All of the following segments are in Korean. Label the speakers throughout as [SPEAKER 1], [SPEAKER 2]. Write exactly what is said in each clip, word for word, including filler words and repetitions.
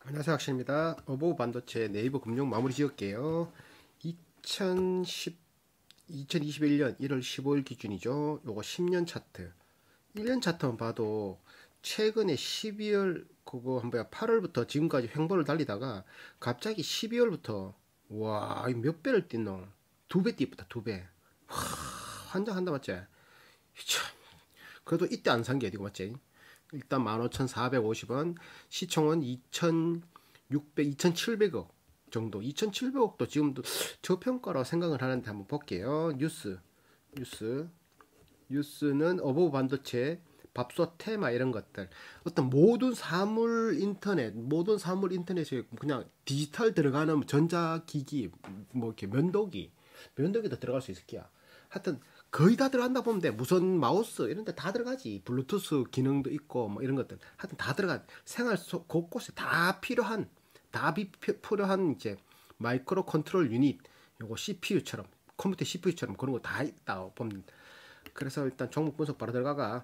[SPEAKER 1] 안녕하세요, 학신입니다. 어보우 반도체 네이버 금융 마무리 지을게요. 이천십, 이천이십일 년 일월 십오일 기준이죠. 요거 십 년 차트. 일 년 차트만 봐도 최근에 십이월 그거 한 뭐야 팔월부터 지금까지 횡보를 달리다가 갑자기 십이월부터 와, 몇 배를 뛴노? 두 배 뛰었다, 두 배. 와, 환장한다 맞지? 참, 그래도 이때 안 산 게 어디고 맞지? 일단 만 오천사백오십 원, 시총은 이천육백, 이천칠백억 정도. 이천칠백억도 지금도 저평가라고 생각을 하는데 한번 볼게요. 뉴스, 뉴스, 뉴스는 어보브 반도체, 밥솥, 테마 이런 것들. 어떤 모든 사물 인터넷, 모든 사물 인터넷에 그냥 디지털 들어가는 전자기기, 뭐 이렇게 면도기, 면도기도 들어갈 수 있을 거야. 하여튼 거의 다 들어간다 보면 돼. 무선 마우스 이런 데 다 들어가지. 블루투스 기능도 있고 뭐 이런 것들. 하여튼 다 들어가. 생활 속 곳곳에 다 필요한 다 비, 필요한 이제 마이크로 컨트롤 유닛. 요거 씨피유처럼 컴퓨터 씨피유처럼 그런 거 다 있다 보면. 그래서 일단 종목 분석 바로 들어가가.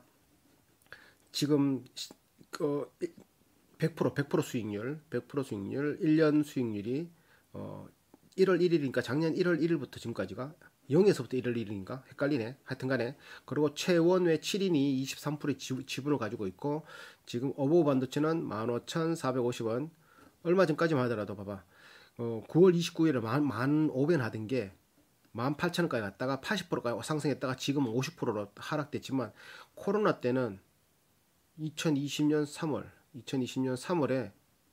[SPEAKER 1] 지금 그 백 퍼센트 백 퍼센트 수익률, 백 퍼센트 수익률, 일 년 수익률이 어 일월 일일이니까 작년 일월 일일부터 지금까지가 영에서부터 일월 일일인가? 헷갈리네. 하여튼 간에. 그리고 최원외 칠 인이 이십삼 퍼센트의 지분을 가지고 있고, 지금 어보우 반도체는 만 오천사백오십 원. 얼마 전까지만 하더라도 봐봐. 어, 구월 이십구일에 만, 만 오백 원 하던 게 만 팔천 원까지 갔다가 팔십 퍼센트까지 상승했다가 지금은 오십 퍼센트로 하락됐지만, 코로나 때는 이천이십 년 삼월, 이천이십 년 삼월에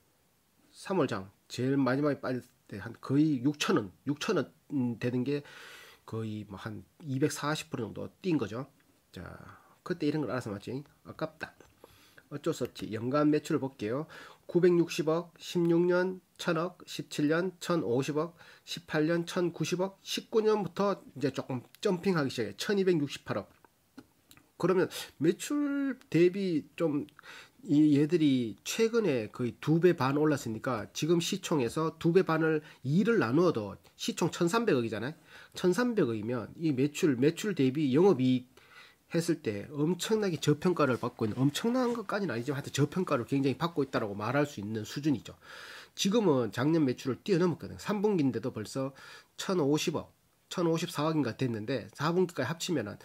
[SPEAKER 1] 삼월장 제일 마지막에 빠질 때 한 거의 육천 원, 육천 원 되는 게 거의 뭐 한 이백사십 퍼센트 정도 뛴 거죠. 자, 그때 이런 걸 알아서 맞지? 아깝다. 어쩔 수 없지. 연간 매출을 볼게요. 구백육십억, 십육 년 천억, 십칠 년 천오십억, 십팔 년 천구십억, 십구 년부터 이제 조금 점핑하기 시작해. 천이백육십팔억. 그러면 매출 대비 좀 이 얘들이 최근에 거의 두 배 반 올랐으니까 지금 시총에서 두 배 반을 이를 나누어도 시총 천삼백억이잖아요. 천삼백억이면 이 매출 매출 대비 영업이익 했을 때 엄청나게 저평가를 받고 있는, 엄청난 것까지는 아니지만 하여튼 저평가를 굉장히 받고 있다라고 말할 수 있는 수준이죠. 지금은 작년 매출을 뛰어넘었거든. 삼 분기인데도 벌써 천오십억, 천오십사억인가 됐는데 사 분기까지 합치면은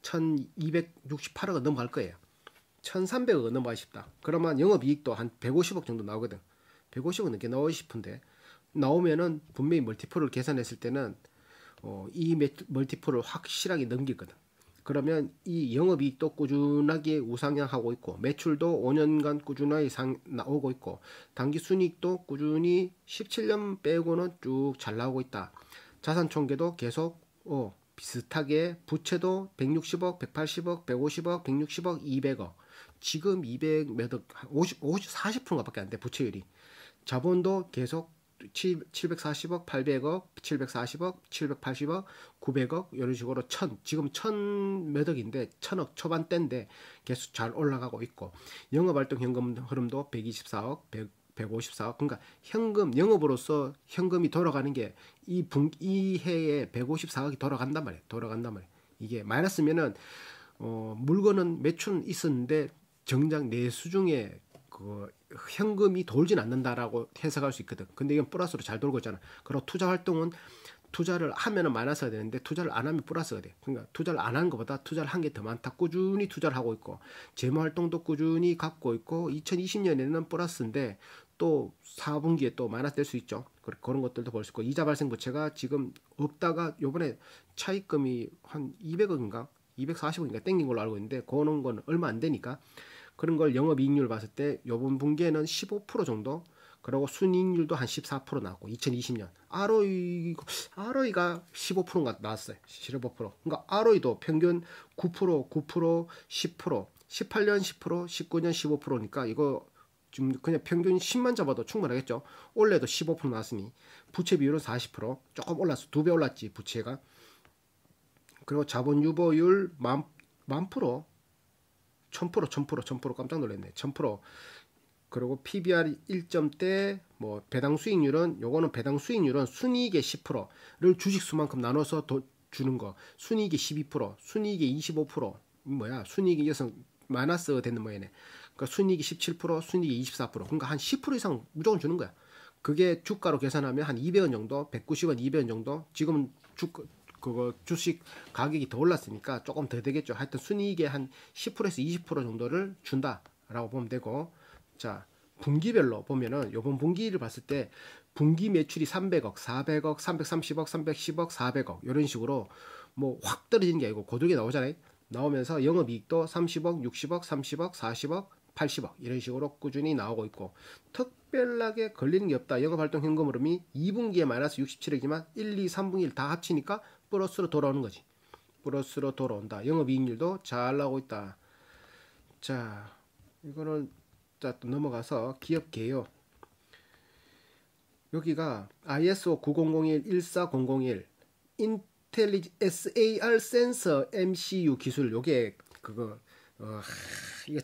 [SPEAKER 1] 천이백육십팔억은 넘어갈 거예요. 천삼백억은 넘어가 싶다. 그러면 영업이익도 한 백오십억 정도 나오거든. 백오십억 넘게 나오고 싶은데 나오면은 분명히 멀티플을 계산했을 때는 어, 이 멀티플을 확실하게 넘기거든. 그러면 이 영업이익도 꾸준하게 우상향하고 있고, 매출도 오 년간 꾸준하게 상, 나오고 있고, 당기순이익도 꾸준히 십칠 년 빼고는 쭉 잘 나오고 있다. 자산총계도 계속 어, 비슷하게, 부채도 백육십억, 백팔십억, 백오십억, 백육십억, 이백억. 지금 이백 몇억, 오십, 오십, 사십 퍼센트밖에 안 돼, 부채율이. 자본도 계속 칠백사십억, 팔백억, 칠백사십억, 칠백팔십억, 구백억 이런 식으로 천, 지금 천 몇 억인데 천억 초반대인데 계속 잘 올라가고 있고, 영업활동 현금 흐름도 백이십사억, 백, 백오십사억. 그러니까 현금, 영업으로서 현금이 돌아가는 게 이 분, 이 해에 백오십사억이 돌아간단 말이에요. 돌아간단 말이에요. 이게 마이너스면은 어, 물건은 매출은 있었는데 정작 내수 중에 그 현금이 돌진 않는다라고 해석할 수 있거든. 근데 이건 플러스로 잘 돌고 있잖아. 그리고 투자 활동은 투자를 하면은 마이너스가 되는데 투자를 안 하면 플러스가 돼. 그러니까 투자를 안 하는 것보다 투자를 한 게 더 많다. 꾸준히 투자를 하고 있고, 재무 활동도 꾸준히 갖고 있고, 이천이십 년에는 플러스인데 또 사 분기에 또 마이너스 될 수 있죠. 그런 것들도 볼 수 있고, 이자 발생 부채가 지금 없다가 요번에 차입금이 한 이백억인가 이백사십억인가 땡긴 걸로 알고 있는데, 그런 건 얼마 안 되니까 그런 걸 영업이익률 봤을 때 요번 분기에는 십오 퍼센트 정도, 그리고 순이익률도 한 십사 퍼센트 나왔고, 이천이십 년 알오이 알오이가 십오 퍼센트가 나왔어요. 십오 퍼센트. 그러니까 알오이도 평균 구 퍼센트, 구 퍼센트, 십 퍼센트, 십팔 년 십 퍼센트, 십구 년 십오 퍼센트니까 이거 지금 그냥 평균 십만 잡아도 충분하겠죠. 올해도 십오 퍼센트 나왔으니 부채 비율은 사십 퍼센트, 조금 올랐어. 두 배 올랐지 부채가. 그리고 자본 유보율 만, 만 프로, 천 프로, 천 프로, 천 프로 깜짝 놀랐네. 천 프로. 그리고 피비알 일 점대, 뭐 배당 수익률은, 요거는 배당 수익률은 순이익의 십 퍼센트를 주식수만큼 나눠서 도, 주는 거. 순이익의 십이 퍼센트, 순이익의 이십오 퍼센트. 뭐야? 순이익이 이어서 마이너스 되는 모양이네. 그러니까 순이익이 십칠 퍼센트, 순이익이 이십사 퍼센트. 그러니까 한 십 퍼센트 이상 무조건 주는 거야. 그게 주가로 계산하면 한 이백 원 정도, 백구십 원, 이백 원 정도. 지금은 주 그거 주식 가격이 더 올랐으니까 조금 더 되겠죠. 하여튼 순이익의 한 십 퍼센트에서 이십 퍼센트 정도를 준다라고 보면 되고, 자 분기별로 보면은 요번 분기를 봤을 때 분기 매출이 삼백억, 사백억, 삼백삼십억, 삼백십 억, 사백억 이런 식으로 뭐 확 떨어지는 게 아니고 고르게 나오잖아요. 나오면서 영업이익도 삼십억, 육십억, 삼십억, 사십억, 팔십억 이런 식으로 꾸준히 나오고 있고, 특별하게 걸리는 게 없다. 영업활동 현금 흐름이 이 분기에 마이너스 육십칠억이지만 일, 이, 삼 분기를 다 합치니까 플러스로 돌아오는 거지. 플러스로 돌아온다. 영업이익률도 잘 나오고 있다. 자, 이거는 자, 또 넘어가서 기업 개요. 여기가 아이에스오 구공공일, 일사공공일 인텔리지 에스에이알 센서 엠씨유 기술, 요게 그거 어, 이게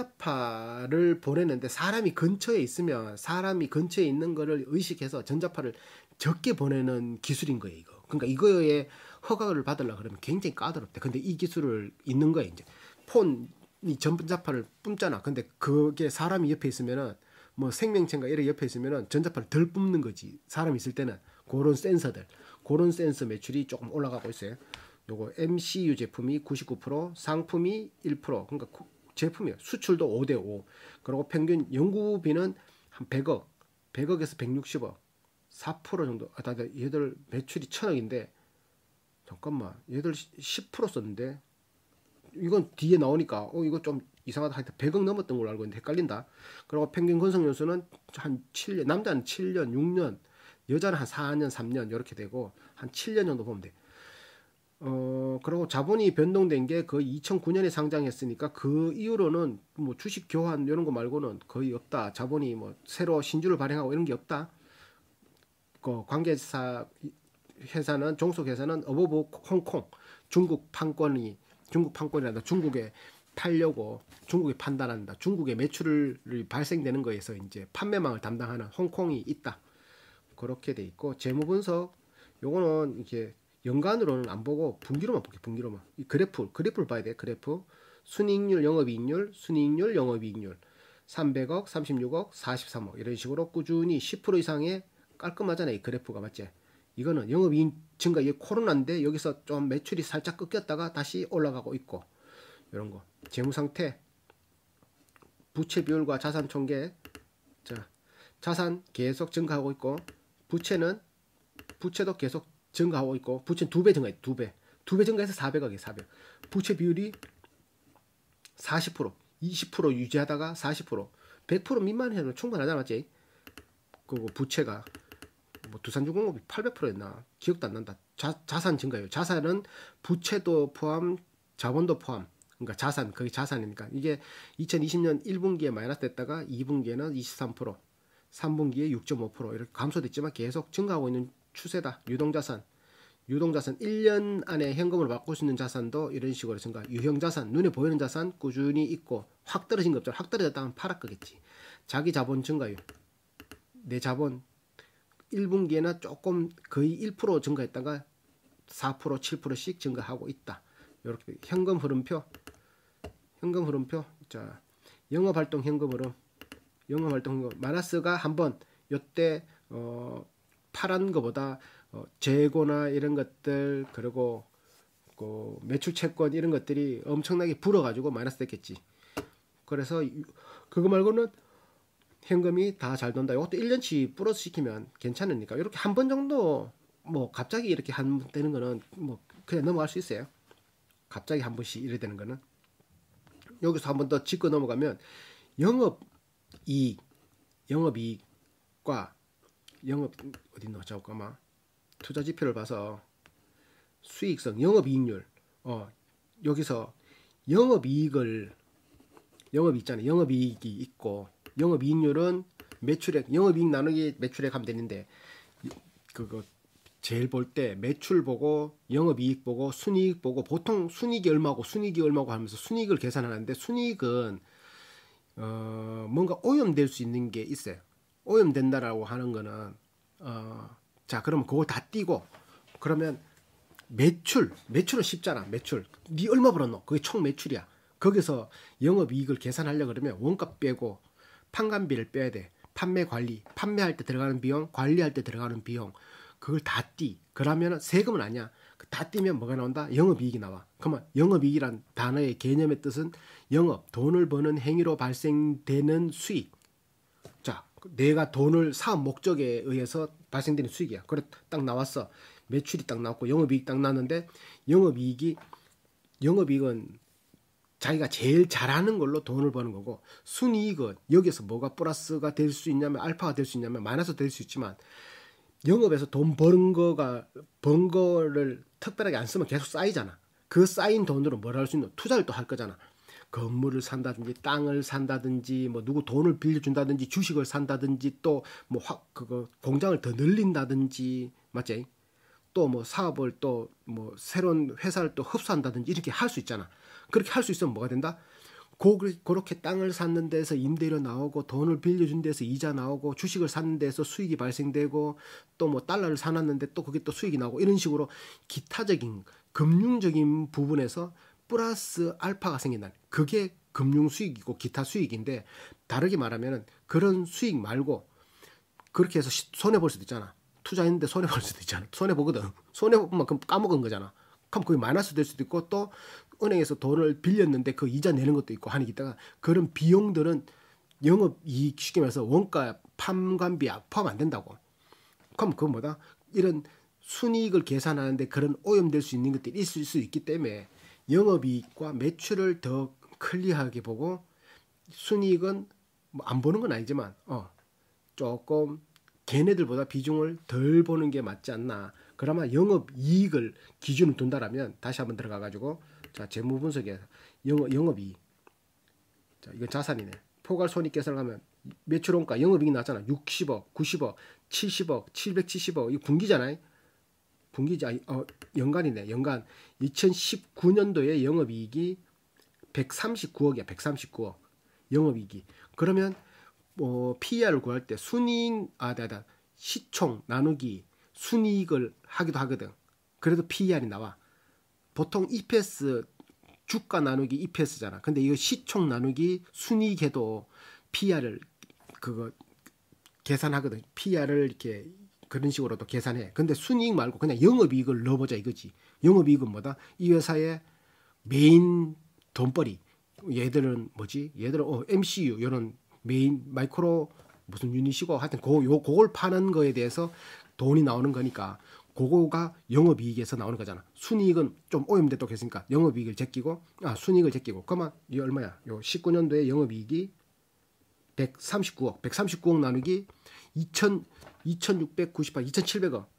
[SPEAKER 1] 전자파를 보내는데 사람이 근처에 있으면 사람이 근처에 있는 거를 의식해서 전자파를 적게 보내는 기술인 거예요, 이거. 그러니까 이거에 허가를 받으려고 그러면 굉장히 까다롭대. 근데 이 기술을 있는 거예요, 이제. 폰이 전자파를 뿜잖아. 근데 그게 사람이 옆에 있으면은 뭐 생명체인가 이렇게 옆에 있으면은 전자파를 덜 뿜는 거지. 사람이 있을 때는 그런 센서들, 그런 센서 매출이 조금 올라가고 있어요. 요거 엠씨유 제품이 구십구 퍼센트, 상품이 일 퍼센트. 그러니까 제품이에요. 수출도 오 대 오. 그리고 평균 연구비는 한 백억, 백억에서 백육십억, 사 퍼센트 정도. 아, 얘들 매출이 천억인데 잠깐만, 얘들 십 퍼센트 썼는데 이건 뒤에 나오니까 어 이거 좀 이상하다. 하여튼 백억 넘었던 걸로 알고 있는데 헷갈린다. 그리고 평균 건설 연수는 한 칠 년, 남자는 칠 년, 육 년, 여자는 한 사 년, 삼 년 이렇게 되고 한 칠 년 정도 보면 돼. 어, 그리고 자본이 변동된 게 거의 이천구 년에 상장했으니까 그 이후로는 뭐 주식 교환 이런 거 말고는 거의 없다. 자본이 뭐 새로 신주를 발행하고 이런 게 없다. 그 관계사 회사는 종속 회사는 어버브 홍콩 중국 판권이 중국 판권이란다. 중국에 팔려고 중국에 판단한다. 중국의 매출이 발생되는 거에서 이제 판매망을 담당하는 홍콩이 있다. 그렇게 돼 있고, 재무 분석 요거는 이게 연간으로는 안 보고 분기로만 볼게. 분기로만. 이 그래프, 그래프를 봐야 돼. 그래프. 순이익률, 영업이익률, 순이익률, 영업이익률. 삼백억, 삼십육억, 사십삼억 이런 식으로 꾸준히 십 퍼센트 이상의 깔끔하잖아요. 이 그래프가 맞지? 이거는 영업이익 증가, 이게 코로나인데 여기서 좀 매출이 살짝 꺾였다가 다시 올라가고 있고, 이런 거. 재무 상태, 부채 비율과 자산 총계. 자, 자산 계속 증가하고 있고, 부채는 부채도 계속 증가하고 있고, 부채는 두 배 증가해. 두 배. 두 배 증가해서 사백억이에요. 사백. 부채 비율이 사십 퍼센트, 이십 퍼센트 유지하다가 사십 퍼센트, 백 퍼센트 미만이면 충분하잖아, 맞지? 그리고 부채가 뭐 두산중공업이 팔백 퍼센트였나? 기억도 안 난다. 자, 자산 증가예요. 자산은 부채도 포함, 자본도 포함. 그러니까 자산, 거기 자산이니까. 이게 이천이십 년 일 분기에 마이너스 됐다가 이 분기에는 이십삼 퍼센트, 삼 분기에 육 점 오 퍼센트 이렇게 감소됐지만 계속 증가하고 있는 추세다. 유동자산. 유동자산 일 년 안에 현금으로 바꿀 수 있는 자산도 이런 식으로 증가. 유형자산, 눈에 보이는 자산 꾸준히 있고, 확 떨어진 거 없잖아. 확 떨어졌다면 팔아 거겠지. 자기 자본 증가율. 내 자본 일 분기에는 조금 거의 일 퍼센트 증가했다가 사 퍼센트, 칠 퍼센트씩 증가하고 있다. 이렇게 현금 흐름표. 현금 흐름표. 자, 영업활동 현금 흐름. 영업활동 현금. 마이너스가 한번 요때 어, 팔한 거보다 어, 재고나 이런 것들, 그리고 그 매출 채권 이런 것들이 엄청나게 불어가지고 마이너스 됐겠지. 그래서 그거 말고는 현금이 다 잘 돈다. 이것도 일 년치 플러스 시키면 괜찮으니까 이렇게 한 번 정도 뭐 갑자기 이렇게 한 번 되는 거는 뭐 그냥 넘어갈 수 있어요. 갑자기 한 번씩 이래 되는 거는. 여기서 한 번 더 짚고 넘어가면 영업이익, 영업이익과 영업 어디 있나 잠깐만. 투자 지표를 봐서 수익성, 영업이익률. 어 여기서 영업이익을 영업이 있잖아요. 영업이익이 있고, 영업이익률은 매출액, 영업이익 나누기 매출액 하면 되는데, 그거 제일 볼 때 매출 보고 영업이익 보고 순이익 보고, 보통 순이익이 얼마고 순이익이 얼마고 하면서 순이익을 계산하는데, 순이익은 어 뭔가 오염될 수 있는 게 있어요. 오염된다라고 하는 거는 어 자 그러면 그걸 다 띄고, 그러면 매출 매출은 쉽잖아. 매출 니 얼마 벌었노? 그게 총 매출이야. 거기서 영업이익을 계산하려고 그러면 원가 빼고 판관비를 빼야 돼. 판매 관리, 판매할 때 들어가는 비용, 관리할 때 들어가는 비용, 그걸 다 띠. 그러면 세금은 아니야. 다 띠면 뭐가 나온다? 영업이익이 나와. 그러면 영업이익이란 단어의 개념의 뜻은 영업, 돈을 버는 행위로 발생되는 수익. 자, 내가 돈을 사업 목적에 의해서 발생되는 수익이야. 그래 딱 나왔어. 매출이 딱 나왔고 영업이익 딱 나왔는데 영업이익이 영업이익은 자기가 제일 잘하는 걸로 돈을 버는 거고 순이익은 여기서 뭐가 플러스가 될 수 있냐면 알파가 될 수 있냐면 마이너스 될 수 있지만 영업에서 돈 버는 거가 번 거를 특별하게 안 쓰면 계속 쌓이잖아. 그 쌓인 돈으로 뭘 할 수 있는 투자를 또 할 거잖아. 건물을 산다든지 땅을 산다든지 뭐 누구 돈을 빌려준다든지 주식을 산다든지 또 뭐 그거 공장을 더 늘린다든지 맞지? 또 뭐 사업을 또 뭐 새로운 회사를 또 흡수한다든지 이렇게 할 수 있잖아. 그렇게 할 수 있으면 뭐가 된다? 고, 그렇게 땅을 샀는 데서 임대료 나오고 돈을 빌려준 데서 이자 나오고 주식을 샀는 데서 수익이 발생되고 또 뭐 달러를 사놨는데 또 그게 또 수익이 나오고 이런 식으로 기타적인 금융적인 부분에서 플러스 알파가 생긴다. 그게 금융 수익이고 기타 수익인데 다르게 말하면 그런 수익 말고 그렇게 해서 손해볼 수도 있잖아. 투자했는데 손해볼 수도 있잖아. 손해보거든. 손해보면 그럼 까먹은 거잖아. 그럼 그게 마이너스 될 수도 있고 또 은행에서 돈을 빌렸는데 그 이자 내는 것도 있고 하는 게 있다가 그런 비용들은 영업이익 쉽게 말해서 원가 판관비 포함 안 된다고. 그럼 그건 뭐다? 이런 순이익을 계산하는데 그런 오염될 수 있는 것들이 있을 수 있기 때문에 영업이익과 매출을 더 클리어하게 보고 순이익은 뭐 안 보는 건 아니지만 어 조금 걔네들보다 비중을 덜 보는 게 맞지 않나. 그러면 영업이익을 기준을 둔다라면 다시 한번 들어가가지고 자 재무분석에 영업, 영업이익 자 이건 자산이네. 포괄손익계산을 하면 매출원가 영업이익이 나왔잖아. 육십억, 구십억, 칠십억, 칠백칠십억 이거 분기잖아요. 분기지 아니, 어, 연간이네. 연간 이천십구 년도에 영업이익이 백삼십구억이야. 백삼십구억 영업이익이. 그러면 뭐 피이알을 구할 때 순이익 아, 나, 시총 나누기 순이익을 하기도 하거든. 그래도 피이알이 나와. 보통 이피에스 주가 나누기 이피에스잖아. 근데 이거 시총 나누기 순이익해도 피이알을 그거 계산하거든. 피이알을 이렇게 그런 식으로도 계산해. 근데 순이익 말고 그냥 영업이익을 넣어보자 이거지. 영업이익은 뭐다? 이 회사의 메인 돈벌이. 얘들은 뭐지? 얘들은 어, 엠씨유 이런 메인 마이크로 무슨 유닛이고 하여튼 고, 요, 그걸 파는 거에 대해서 돈이 나오는 거니까 그거가 영업이익에서 나오는 거잖아. 순이익은 좀 오염됐다고 했으니까 영업이익을 제끼고 아 순이익을 제끼고 그러면 이 얼마야? 요 십구 년도에 영업이익이 백삼십구억 백삼십구억 나누기 이천, 이천육백구십팔 이천칠백억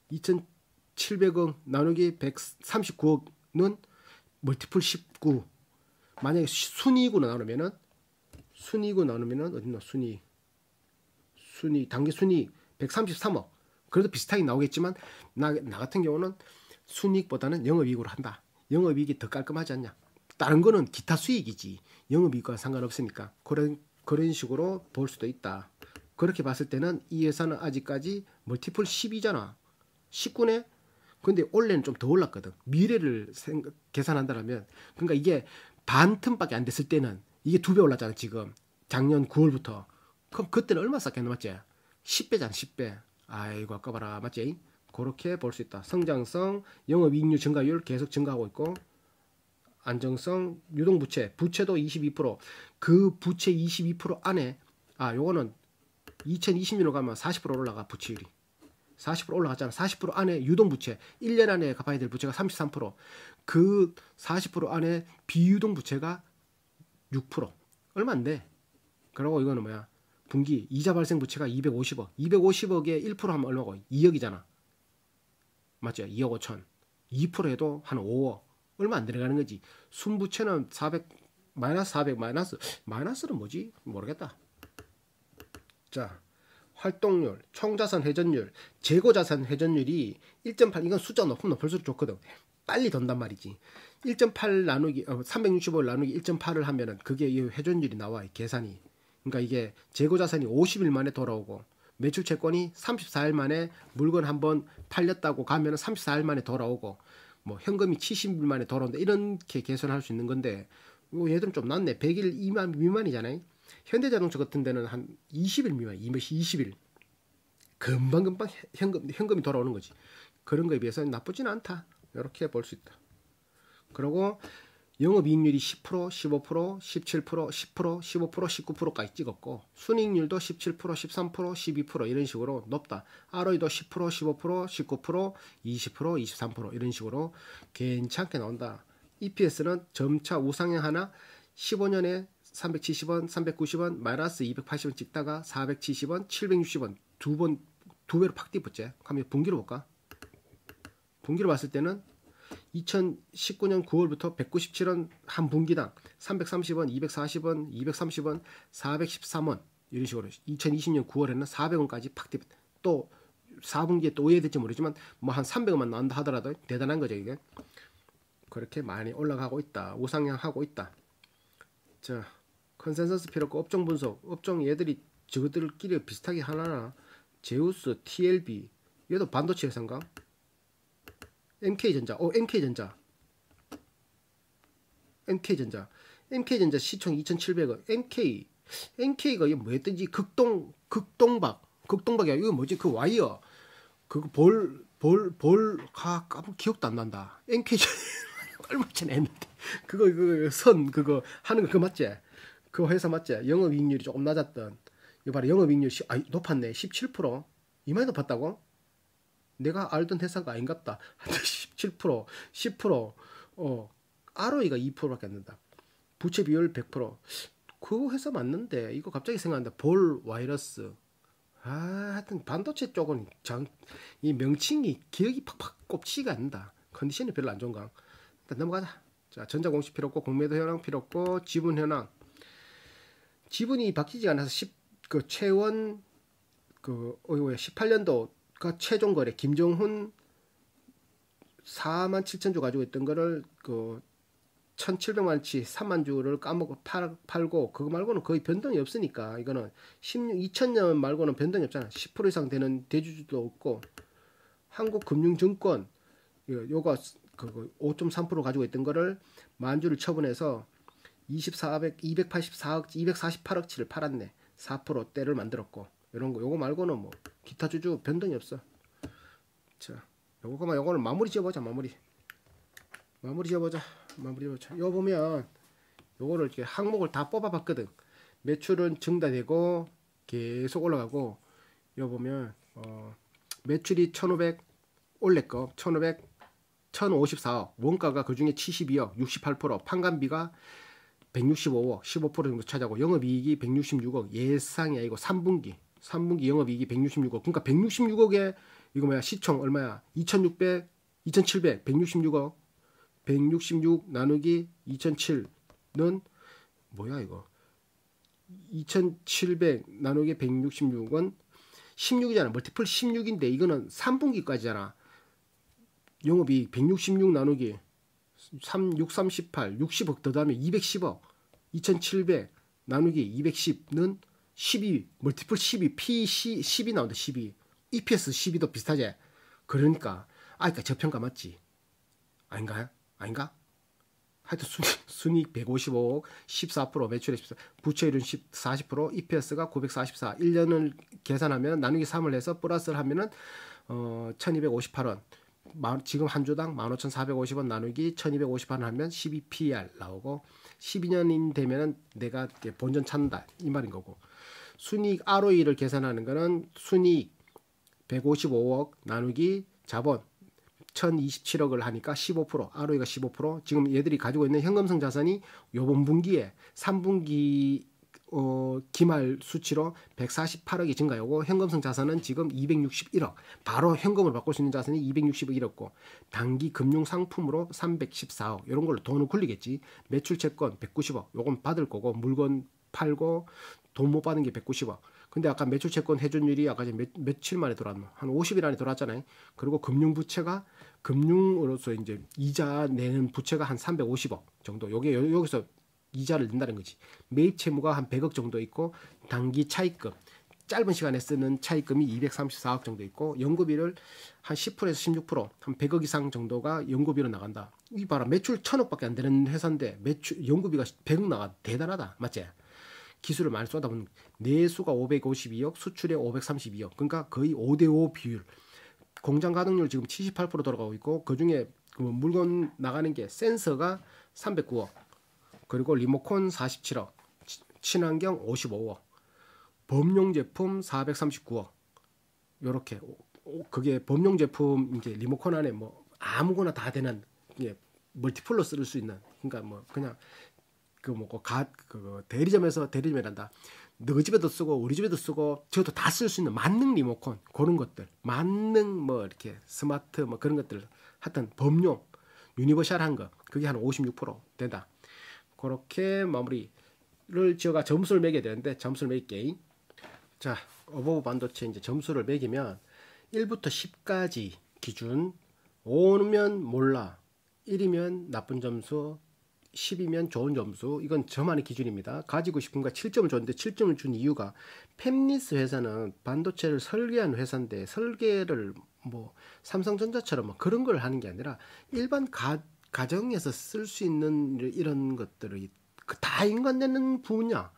[SPEAKER 1] 이천칠백억 나누기 백삼십구억은 멀티플 십구. 만약에 순이익으로 나누면은 순이익으로 나누면은 어딨나 순이익 순이익 단기 순이익 백삼십삼억. 그래도 비슷하게 나오겠지만 나, 나 같은 경우는 순이익보다는 영업이익으로 한다. 영업이익이 더 깔끔하지 않냐. 다른 거는 기타 수익이지 영업이익과 상관없으니까 그런 그런 식으로 볼 수도 있다. 그렇게 봤을 때는 이 회사는 아직까지 멀티플 십이잖아. 십구네. 근데 올해는 좀 더 올랐거든. 미래를 생각, 계산한다면 그러니까 이게 반 틈밖에 안 됐을 때는 이게 두 배 올랐잖아. 지금 작년 구월부터. 그럼 그때는 얼마 쌌겠노 맞지? 십 배잖아. 십 배. 아이고 아까봐라 맞지? 그렇게 볼 수 있다. 성장성, 영업이익률 증가율 계속 증가하고 있고 안정성, 유동부채, 부채도 이십이 퍼센트. 그 부채 이십이 퍼센트 안에 아 요거는 이천이십 년으로 가면 사십 퍼센트 올라가 부채율이. 사십 퍼센트 올라갔잖아. 사십 퍼센트 안에 유동부채, 일 년 안에 갚아야 될 부채가 삼십삼 퍼센트. 그 사십 퍼센트 안에 비유동부채가 육 퍼센트. 얼마 안 돼. 그리고 이거는 뭐야? 분기 이자 발생 부채가 이백오십억. 이백오십억에 일 퍼센트 하면 얼마고? 이억이잖아. 맞죠? 이억 오천. 이 퍼센트 해도 한 오억. 얼마 안 들어가는 거지. 순부채는 사백, 마이너스 사백, 마이너스. 마이너스는 뭐지? 모르겠다. 자, 활동률, 총자산 회전율, 재고자산 회전율이 일 점 팔. 이건 숫자 높으면 높을수록 좋거든. 빨리 돈단 말이지. 일 점 팔 나누기, 어, 삼백육십오를 나누기 일 점 팔을 하면은 그게 이 회전율이 나와, 계산이. 그러니까 이게 재고자산이 오십 일 만에 돌아오고, 매출 채권이 삼십사 일 만에 물건 한번 팔렸다고 가면은 삼십사 일 만에 돌아오고, 뭐 현금이 칠십 일 만에 돌아온다. 이렇게 계산할 수 있는 건데, 요 얘들은 좀 낫네. 백 일 미만, 미만이잖아요. 현대자동차 같은 데는 한 이십 일 미만, 이십 일. 금방금방 현금, 현금이 돌아오는 거지. 그런 거에 비해서는 나쁘지는 않다. 이렇게 볼 수 있다. 그리고 영업이익률이 십 퍼센트, 십오 퍼센트, 십칠 퍼센트, 십 퍼센트, 십오 퍼센트, 십구 퍼센트까지 찍었고 순이익률도 십칠 퍼센트, 십삼 퍼센트, 십이 퍼센트 이런 식으로 높다. 알오이도 십 퍼센트, 십오 퍼센트, 십구 퍼센트, 이십 퍼센트, 이십삼 퍼센트 이런 식으로 괜찮게 나온다. 이피에스는 점차 우상향 하나 십오 년에 삼백칠십 원, 삼백구십 원, 마이너스 이백팔십 원 찍다가 사백칠십 원, 칠백육십 원 두 번, 두 배로 팍 뛰었지. 그럼 분기로 볼까? 분기로 봤을 때는 이천십구 년 구월부터 백구십칠 원 한 분기당 삼백삼십 원, 이백사십 원, 이백삼십 원, 사백십삼 원 이런 식으로 이천이십 년 구월에는 사백 원까지 팍 뛰었다. 또 사 분기에 또 오해될지 모르지만 뭐 한 삼백 원만 나온다 하더라도 대단한 거죠 이게. 그렇게 많이 올라가고 있다. 우상향하고 있다. 자, 컨센서스 필요 없고 업종 분석. 업종 얘들이 저것들끼리 비슷하게 하나. 제우스, 티엘비. 얘도 반도체 회사인가? 엠케이전자. 어, 엠케이전자. 엠케이전자. 엠케이전자 시총 이천칠백 원. 엠케이. 엠케이가 이게 뭐였든지 극동 극동박. 극동박이야. 이거 뭐지? 그 와이어. 그거 볼 볼 볼 아, 까먹 기억도 안 난다. 엠케이 얼마 전에 했는데. 그거 그 선 그거 하는 거 그거 맞지? 그 회사 맞지? 영업이익률이 조금 낮았던. 이거 봐라. 영업이익률 아, 높았네. 십칠 퍼센트. 이만이 높았다고? 내가 알던 회사가 아닌갑다. 십칠 퍼센트, 십 퍼센트. 어, 알오이가 이 퍼센트밖에 안 된다. 부채 비율 백 퍼센트. 그 회사 맞는데 이거 갑자기 생각난다. 볼 와이러스. 아, 하여튼 반도체 쪽은 장, 이 명칭이 기억이 팍팍 꼽지가 않는다. 컨디션이 별로 안 좋은가. 일단 넘어가자. 자, 전자공시 필요 없고 공매도 현황 필요 없고 지분 현황. 지분이 바뀌지 않아서 십, 그 최원 그 어, 십팔 년도가 최종 거래 김정훈 사만 칠천 주 가지고 있던 거를 그 천칠백만 치 삼만 주를 까먹고 팔, 팔고 그거 말고는 거의 변동이 없으니까 이거는 십육, 이천 년 말고는 변동이 없잖아. 십 퍼센트 이상 되는 대주주도 없고 한국금융증권 요거 그 오 점 삼 퍼센트 가지고 있던 거를 만 주를 처분해서 이십사억, 이백팔십사억, 이백사십팔억치를 팔았네. 사 퍼센트대를 만들었고 이런 거 요거 말고는 뭐 기타 주주 변동이 없어. 자, 요거만 요거는 마무리 지어보자. 마무리 마무리 지어보자. 마무리 지어보자. 요 보면 요거를 이렇게 항목을 다 뽑아봤거든. 매출은 증가되고 계속 올라가고 요 보면 어, 매출이 천오백 올렸고 천오백 천오십사억 원가가 그중에 칠십이억 육십팔 퍼센트 판관비가 백육십오억 십오 퍼센트 정도 차지하고 영업이익이 백육십육억 예상이 아니고 삼 분기 삼 분기 영업이익이 백육십육억 그러니까 백육십육억에 이거 뭐야 시총 얼마야 이천육백 이천칠백 백육십육억 백육십육 나누기 이천칠은 뭐야 이거 이천칠백 나누기 백육십육은 십육이잖아. 멀티플 십육인데 이거는 삼 분기까지잖아. 영업이익 백육십육 나누기 삼, 육, 삼, 십팔 육십억 더 다음에 이백십억 이천칠백 나누기 이백십은 십이 멀티플 십이 P 십이 나온다. 십이 이피에스 십이도 비슷하지. 그러니까 아 그러니까 저평가 맞지 아닌가요? 아닌가? 하여튼 순익, 순익 백오십오억 십사 퍼센트 매출의 십사 부채율은 사십 퍼센트 이피에스가 구백사십사 일 년을 계산하면 나누기 삼을 해서 플러스를 하면은 어, 천이백오십팔 원 지금 한 주당 만 오천사백오십 원 나누기 천이백오십팔 원 하면 십이 피이알 나오고 십이 년이 되면은 내가 본전 찾는다 이 말인 거고 순이익 알오이를 계산하는 거는 순이익 백오십오억 나누기 자본 천이십칠억을 하니까 십오 퍼센트 알오이가 십오 퍼센트 지금 얘들이 가지고 있는 현금성 자산이 요번 분기에 삼 분기 어, 기말 수치로 백사십팔억이 증가하고 현금성 자산은 지금 이백육십일억 바로 현금으로 바꿀 수 있는 자산이 이백육십일억고 단기 금융 상품으로 삼백십사억 이런 걸로 돈을 굴리겠지. 매출 채권 백구십억 요건 받을 거고 물건 팔고 돈 못 받은 게 백구십억. 근데 아까 매출 채권 회전율이 아까 몇, 며칠 만에 돌아왔나? 한 오십 일 안에 돌아왔잖아요. 그리고 금융 부채가 금융으로서 이제 이자 내는 부채가 한 삼백오십억 정도. 요게 여기서 이자를 낸다는 거지. 매입 채무가 한 백억 정도 있고 단기 차입금 짧은 시간에 쓰는 차입금이 이백삼십사억 정도 있고 연구비를 한 십 퍼센트에서 십육 퍼센트 한 백억 이상 정도가 연구비로 나간다. 이 봐라 매출 천억밖에 안 되는 회사인데 매출 연구비가 백억 나가 대단하다 맞지? 기술을 많이 쏟아보면 내수가 오백오십이억 수출에 오백삼십이억 그러니까 거의 오 대 오 비율. 공장 가동률 지금 칠십팔 퍼센트 돌아가고 있고 그중에 그 물건 나가는 게 센서가 삼백구억 그리고 리모컨 사십칠억 친환경 오십오억 범용 제품 사백삼십구억 요렇게 그게 범용 제품 이제 리모컨 안에 뭐 아무거나 다 되는 예, 멀티플로 쓸 수 있는 그러니까 뭐 그냥 그 뭐 가 그 대리점에서 대리점이란다. 너 집에도 쓰고 우리 집에도 쓰고 저도 다 쓸 수 있는 만능 리모컨 그런 것들 만능 뭐 이렇게 스마트 뭐 그런 것들 하여튼 범용 유니버셜한 거 그게 한 오십육 퍼센트 된다. 그렇게 마무리를 지어가 점수를 매겨야 되는데 점수를 매길게. 자 어버브 반도체 이제 점수를 매기면 일부터 십까지 기준 오면 몰라 일이면 나쁜 점수 십이면 좋은 점수. 이건 저만의 기준입니다. 가지고 싶은 거 칠 점을 줬는데 칠 점을 준 이유가 팹리스 회사는 반도체를 설계한 회사인데 설계를 뭐 삼성전자처럼 뭐 그런 걸 하는 게 아니라 일반 가, 가정에서 쓸 수 있는 이런 것들을 다 인간되는 분야.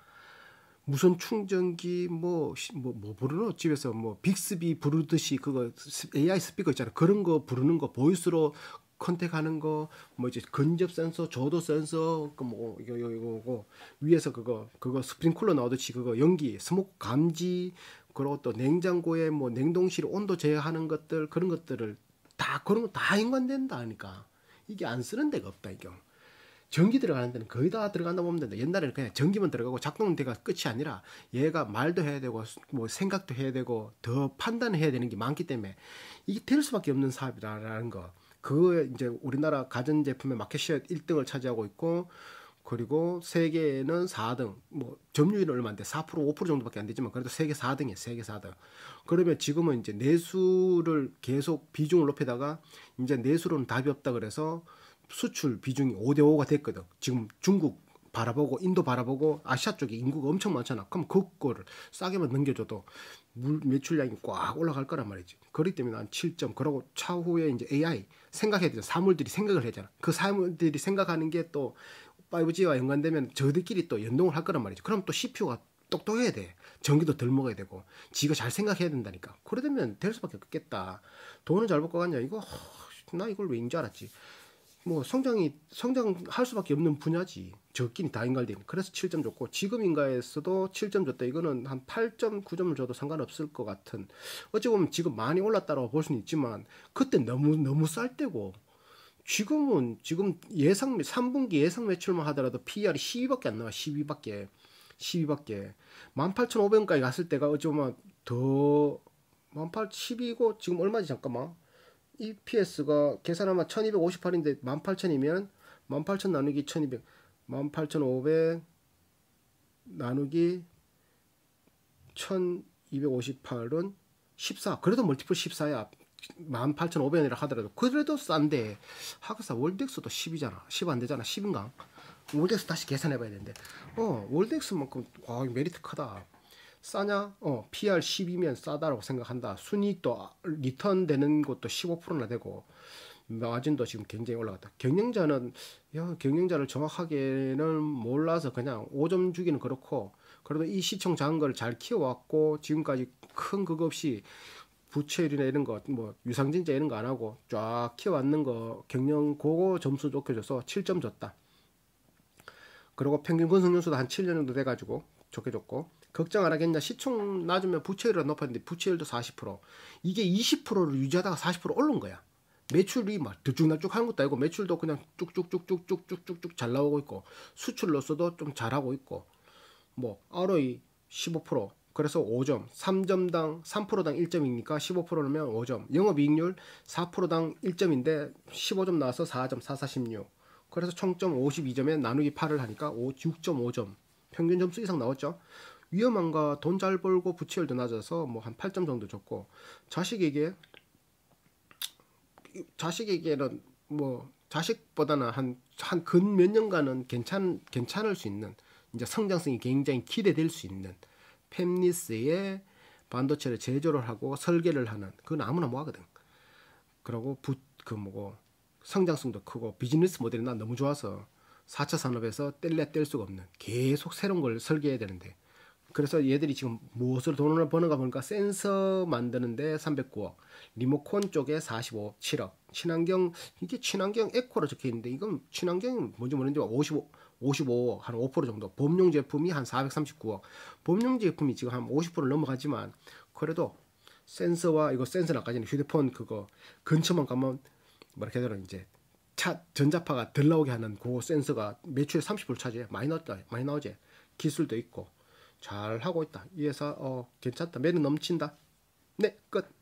[SPEAKER 1] 무선 충전기 뭐 뭐 뭐 부르노 집에서 뭐 빅스비 부르듯이 그거 에이아이 스피커 있잖아. 그런 거 부르는 거 보이스로 컨택하는 거, 뭐 이제 근접 센서, 저도 센서, 그뭐 이거 이거 이거고 위에서 그거 그거 스프링클러 나오듯이 그거 연기, 스모크 감지, 그리고 또 냉장고에 뭐 냉동실 온도 제어하는 것들 그런 것들을 다 그런 거 다 연관된다 하니까 이게 안 쓰는 데가 없다 이게. 전기 들어가는 데는 거의 다 들어간다 보면 된다. 옛날에는 그냥 전기만 들어가고 작동은 돼가 끝이 아니라 얘가 말도 해야 되고 뭐 생각도 해야 되고 더 판단해야 되는 게 많기 때문에 이게 될 수밖에 없는 사업이라는 거. 그 이제 우리나라 가전제품의 마켓시어 일 등을 차지하고 있고 그리고 세계는 사 등. 뭐 점유율은 얼마인데 사 퍼센트 오 퍼센트 정도밖에 안 되지만 그래도 세계 사 등이에요. 세계 사 등. 그러면 지금은 이제 내수를 계속 비중을 높이다가 이제 내수로는 답이 없다 그래서 수출 비중이 오 대 오가 됐거든. 지금 중국 바라보고 인도 바라보고 아시아 쪽에 인구가 엄청 많잖아. 그럼 그거를 싸게만 넘겨줘도 물 매출량이 꽉 올라갈 거란 말이지. 그렇기 때문에 난 칠 점. 그러고 차후에 이제 에이아이 생각해야 되잖아. 사물들이 생각을 해야 되잖아. 그 사물들이 생각하는 게 또 파이브지와 연관되면 저들끼리 또 연동을 할 거란 말이지. 그럼 또 씨피유가 똑똑해야 돼. 전기도 덜 먹어야 되고 지가 잘 생각해야 된다니까. 그러려면 될 수밖에 없겠다. 돈은 잘 벌 거 같냐 이거. 나 이걸 왜 인지 알았지. 뭐 성장이 성장할 수밖에 없는 분야지. 적긴 다 인가된. 그래서 칠 점 줬고 지금 인가에서도 칠 점 줬다. 이거는 한 팔 점 구 점을 줘도 상관없을 것 같은. 어찌 보면 지금 많이 올랐다라고 볼 수는 있지만 그때 너무 너무 쌀 때고 지금은 지금 예상 삼 분기 예상 매출만 하더라도 피이알이 십이밖에 안 나와. 십이밖에 십이밖에 만 팔천오백 원까지 갔을 때가 어찌 보면 더 만 팔천 십이고 지금 얼마지 잠깐만. 이피에스가 계산하면 천이백오십팔인데 만 팔천이면 만 팔천 나누기 천이백 만 팔천오백 나누기 천이백오십팔은 십사. 그래도 멀티플 십사야. 만 팔천오백 원이라 하더라도 그래도 싼데 하그사 월덱스도 십이잖아. 십 안 되잖아. 십인가? 월덱스 다시 계산해 봐야 되는데 어 월덱스만큼 와 메리트 크다. 싸냐? 어, 피이알 십이면 싸다라고 생각한다. 순이익도 리턴 되는 것도 십오 퍼센트나 되고 마진도 지금 굉장히 올라갔다. 경영자는 야, 경영자를 정확하게는 몰라서 그냥 오 점 주기는 그렇고 그래도 이 시총 작은 걸 잘 키워왔고 지금까지 큰 그거 없이 부채율이나 이런 거 뭐 유상증자 이런 거 안 하고 쫙 키워왔는 거 경영 그거 점수 좋게 줘서 칠 점 줬다. 그리고 평균 건설연수도 한 칠 년 정도 돼가지고 좋게 줬고 걱정 안 하겠냐. 시총 낮으면 부채율이 높았는데 부채율도 사십 퍼센트. 이게 이십 퍼센트를 유지하다가 사십 퍼센트 오른 거야. 매출이 막 들쭉날쭉 하는 것도 아니고 매출도 그냥 쭉쭉쭉쭉쭉쭉쭉 잘 나오고 있고 수출로서도 좀 잘하고 있고 뭐 알오이 십오 퍼센트 그래서 오 점 삼 점당 삼 퍼센트당 일 점이니까 십오 퍼센트면 오 점 영업이익률 사 퍼센트당 일 점인데 십오 점 나와서 사 점 사사십육 그래서 총점 오십이 점에 나누기 팔을 하니까 육 점 오 점 평균 점수 이상 나왔죠. 위험한가 돈 잘 벌고 부채율도 낮아서 뭐 한 팔 점 정도 줬고 자식에게 자식에게는 뭐 자식보다는 한 한 근 몇 년간은 괜찮 괜찮을 수 있는 이제 성장성이 굉장히 기대될 수 있는 팹리스의 반도체를 제조를 하고 설계를 하는 그건 아무나 뭐 하거든. 그리고 부, 그 뭐고 성장성도 크고 비즈니스 모델이 난 너무 좋아서 사 차 산업에서 뗄래 뗄 수가 없는 계속 새로운 걸 설계해야 되는데 그래서 얘들이 지금 무엇으로 돈을 버는가 보니까 센서 만드는데 삼백구억, 리모컨 쪽에 사십오, 칠억, 친환경 이게 친환경 에코로 적혀 있는데 이건 친환경이 뭔지 모르는데 오십오, 오십오, 한 오 퍼센트 정도. 범용 제품이 한 사백삼십구억. 범용 제품이 지금 한 오십 퍼센트 넘어가지만 그래도 센서와 이거 센서는 아까 전에 휴대폰 그거 근처만 가면 뭐라 해야 되나 이제 차 전자파가 덜 나오게 하는 그 센서가 매출에 삼십 퍼센트 차지해. 많이 나왔다. 많이 나오지. 기술도 있고. 잘 하고 있다. 이 회사 어 괜찮다. 매력 넘친다. 네, 끝.